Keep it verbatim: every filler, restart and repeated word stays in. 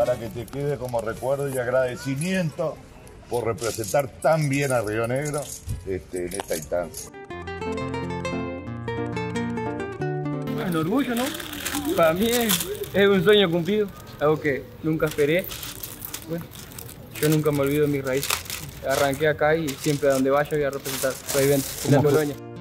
para que te quede como recuerdo y agradecimiento por representar tan bien a Río Negro este, en esta instancia. Un orgullo, ¿no? Para mí es, es un sueño cumplido, algo que nunca esperé. Bueno, yo nunca me olvido de mis raíces. Arranqué acá y siempre a donde vaya voy a representar Rey Vente, la Colonia.